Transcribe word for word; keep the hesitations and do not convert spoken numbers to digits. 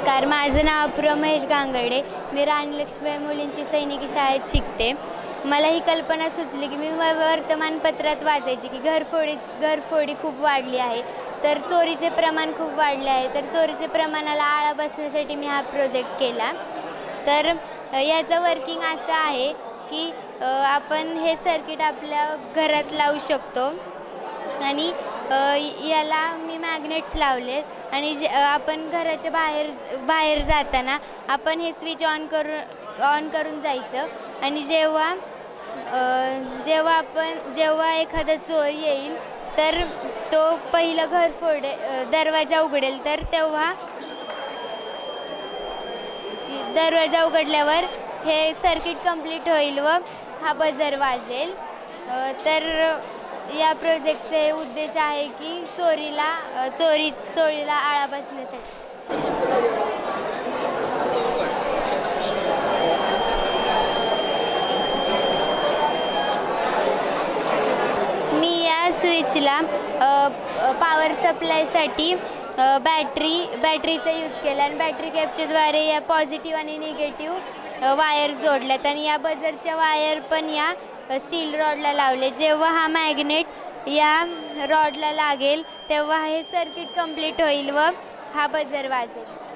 नमस्कार, माझं नाव प्रमेश गांगर्डे. मी राणी लक्ष्मीबाई मुलींची सैनिकी शाळेत शिकते. मला ही कल्पना सुचली की मी वर्तमानपत्रात वाचायची की घरफोडी घरफोडी खूप वाढली आहे, तर चोरीचे प्रमाण खूप वाढले आहे. तर चोरीचे प्रमाणाला आळा बसण्यासाठी मी हा प्रोजेक्ट केला. तर याचं वर्किंग असं आहे की आपण हे सर्किट आपल्या घरात लावू शकतो आणि याला मी मॅग्नेट्स लावलेत आणि जे आपण घराच्या बाहेर बाहेर जाताना आपण हे स्विच ऑन करून ऑन करून जायचं आणि जेव्हा जेव्हा आपण जेव्हा एखादा चोर येईल तर तो पहिलं घर फोडे दरवाजा उघडेल, तर तेव्हा दरवाजा उघडल्यावर हे सर्किट कंप्लीट होईल व हा बजर वाजेल. तर या प्रोजेक्टचे उद्देश आहे की चोरीला चोरी चोरीला आळा बसण्यासाठी. मी या स्विचला पॉवर सप्लायसाठी बॅटरी बॅटरीचा यूज केला आणि बॅटरी कॅपच्याद्वारे या पॉझिटिव्ह आणि निगेटिव्ह वायर जोडल्यात आणि या बजरच्या वायर पण या स्टील रॉडला लावले. जेव्हा हा मॅग्नेट या रॉडला लागेल तेव्हा हे सर्किट कंप्लीट होईल व हा बजर वाजेल.